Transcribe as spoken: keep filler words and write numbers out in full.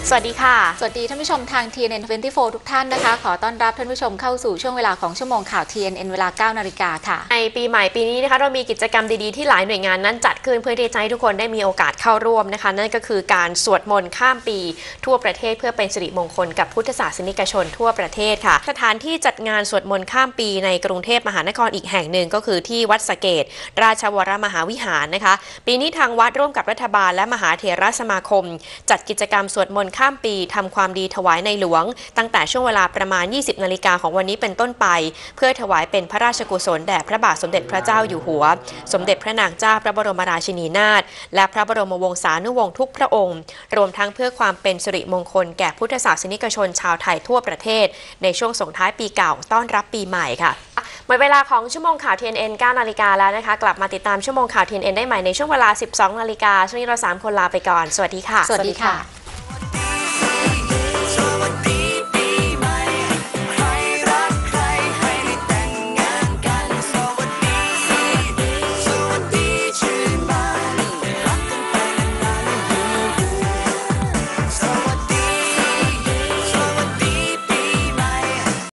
สวัสดีค่ะสวัสดีท่านผู้ชมทาง ที เอ็น เอ็น ยี่สิบสี่ ทุกท่านนะคะขอต้อนรับท่านผู้ชมเข้าสู่ช่วงเวลาของชั่วโมงข่าว ที เอ็น เอ็น เวลา เก้า นาฬิกาค่ะในปีใหม่ปีนี้นะคะเรามีกิจกรรมดีๆที่หลายหน่วยงานนั้นจัดขึ้นเพื่อที่จะให้ทุกคนได้มีโอกาสเข้าร่วมนะคะนั่นก็คือการสวดมนต์ข้ามปีทั่วประเทศเพื่อเป็นสิริมงคลกับพุทธศาสนิกชนทั่วประเทศค่ะสถานที่จัดงานสวดมนต์ข้ามปีในกรุงเทพมหานครอีกแห่งหนึ่งก็คือที่วัดสะเกษราชวรมหาวิหารนะคะปีนี้ทางวัดร่วมกับรัฐบาลและมหาเถรสมาคมจัดกิจกรรมสวดมนต์ข้ามปีทำความดีถวายในหลวงตั้งแต่ช่วงเวลาประมาณยี่สิบนาฬิกาของวันนี้เป็นต้นไปเพื่อถวายเป็นพระราชกุศลแด่พระบาทสมเด็จพระเจ้าอยู่หัวสมเด็จพระนางเจ้าพระบรมราชินีนาถและพระบรมวงศานุวงศ์ทุกพระองค์รวมทั้งเพื่อความเป็นสิริมงคลแก่พุทธศาสนิกชนชาวไทยทั่วประเทศในช่วงส่งท้ายปีเก่าต้อนรับปีใหม่ค่ะหมดเวลาของชั่วโมงข่าว ที เอ็น เอ็น เก้า นาฬิกาแล้วนะคะกลับมาติดตามชั่วโมงข่าว ที เอ็น เอ็น ได้ใหม่ในช่วงเวลา สิบสองนาฬิกาช่วงนี้เราสามคนลาไปก่อนสวัสดีค่ะสวัสดีค่ะ